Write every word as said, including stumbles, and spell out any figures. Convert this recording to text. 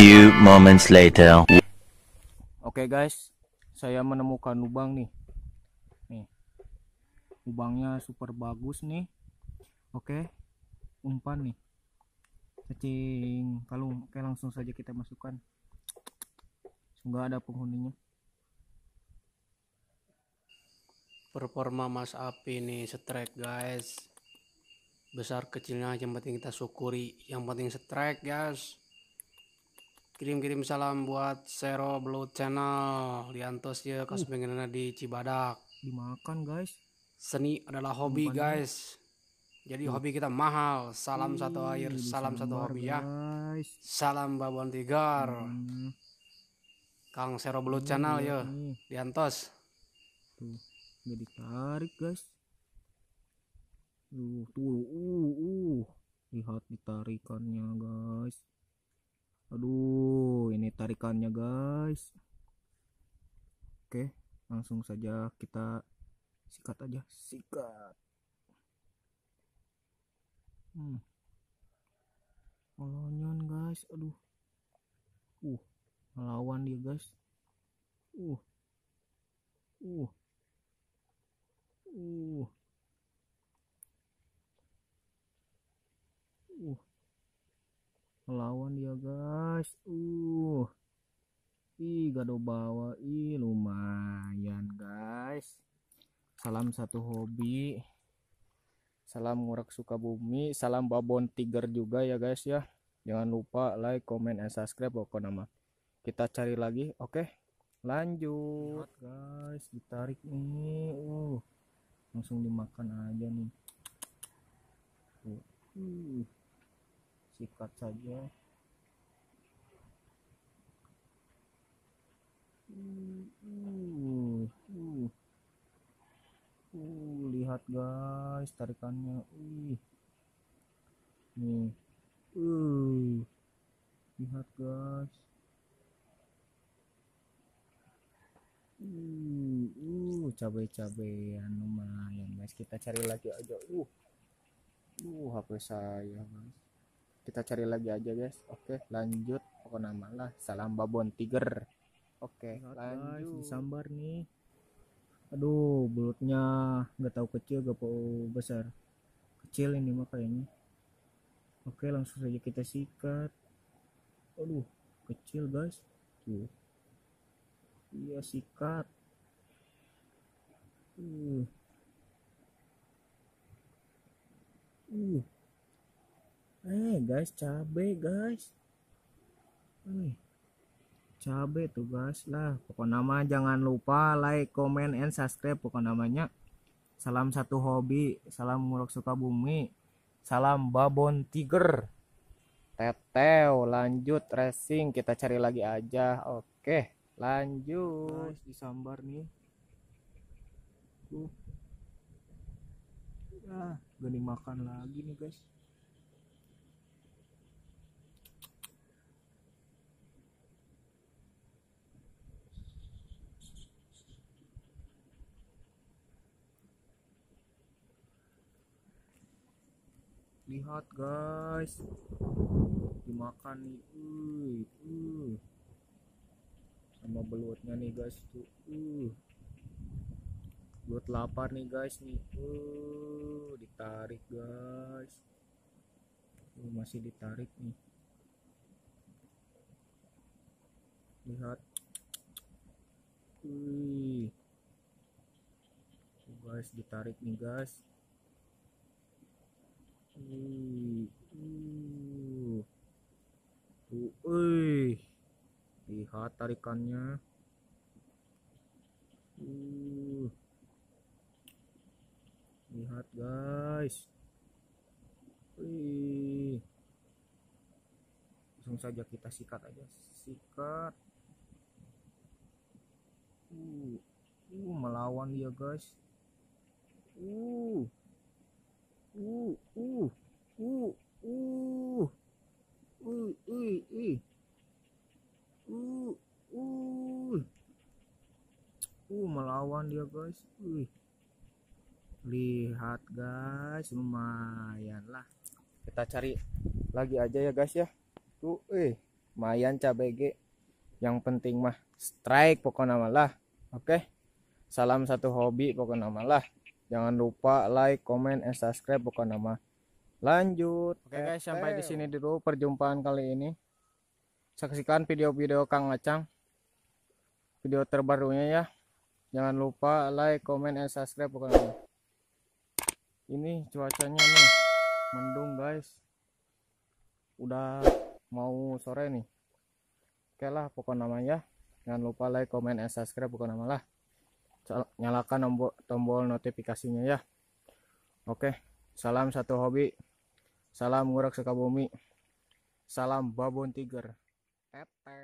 few moments later. Oke guys, saya menemukan lubang nih. Nih, lubangnya super bagus nih. Oke, umpan nih. Cacing kalung. Oke, langsung saja kita masukkan. Semoga ada penghuninya. Performa Mas Api nih strike guys, besar kecilnya yang penting kita syukuri, yang penting strike guys. Kirim-kirim salam buat Zero Blue Channel Liantos ya kas pengennya di Cibadak. Dimakan guys. Seni adalah hobi Umpannya. guys, jadi hobi kita mahal. Salam satu air, Ih, salam satu disambar, hobi ya guys. Salam Babon Tigar, Umpannya. Kang Zero Blue Nih, Channel lihat ya nih. Liantos. Tuh, nggak ditarik guys. Uh, tuh, uh, uh. Lihat ditarikannya guys. Aduh, ini tarikannya guys. Oke, langsung saja kita sikat aja, sikat. Hmm. Molonyon guys, aduh. Uh, melawan dia guys. Uh. Uh. Uh. Uh. Melawan dia guys. Uh. Ih, gado bawa. Ih, lumayan guys. Salam satu hobi. Salam ngurak Sukabumi. Salam Babon Tiger juga ya guys ya. Jangan lupa like, comment, and subscribe pokoknya nama. Kita cari lagi. Oke. Lanjut guys. Ditarik nih. Uh. Langsung dimakan aja nih. Uh. Uh. Sikat saja. Uh, uh, uh. Uh, lihat guys tarikannya. Uh. Nih. Uh. Lihat guys. Uh, uh, cabai-cabean lumayan guys. Kita cari lagi aja. Uh. Uh, H P saya guys. Kita cari lagi aja guys. Oke, lanjut. Pokoknya nama lah. Salam Babon Tiger. Oke, lanjut. Disambar nih. Aduh, bulutnya nggak tahu kecil gak tahu besar. Kecil ini mah kayaknya. Oke, langsung saja kita sikat. Aduh, kecil guys. Tuh. Iya, sikat. Uh. Uh. Eh guys, cabe guys. Uh. Cabe tuh guys lah. Pokok nama jangan lupa like, comment, and subscribe pokok namanya. Salam satu hobi. Salam ngurak Sukabumi. Salam Babon Tiger. Teteo. Lanjut racing. Kita cari lagi aja. Oke, lanjut. Guys, disambar nih. Tuh. Ya, gak dimakan lagi nih guys. Lihat guys, dimakan nih, uh, uh. sama belutnya nih guys tuh, uh. Belut lapar nih guys nih, uh. Ditarik guys, uh, masih ditarik nih. Lihat, uh. Tuh guys, ditarik nih guys. Uh, uh, uh, uh, lihat tarikannya. Uh, lihat guys. Uh, langsung saja kita sikat aja, sikat. Uh, uh, melawan dia guys. Uh. Uh, uh, uh, uh, uh, uh, uh, uh, uh, uh, melawan dia guys. Uh. Lihat guys, lumayan lah. Kita cari lagi aja ya guys ya. Tuh, eh, lumayan cabai ge, yang penting mah strike pokoknya malah. Oke, salam satu hobi pokoknya malah. Jangan lupa like, comment, and subscribe pokoknya mah. Lanjut. Oke guys, sampai di sini dulu perjumpaan kali ini. Saksikan video-video Kang Acang, video terbarunya ya. Jangan lupa like, comment, and subscribe pokoknya. Ini cuacanya nih mendung guys, udah mau sore nih. Oke lah pokoknya namanya, jangan lupa like, comment, and subscribe pokoknya malah. Nyalakan tombol, tombol notifikasinya ya. Oke, salam satu hobi, salam ngurak Sukabumi, salam Babon Tiger. Tete.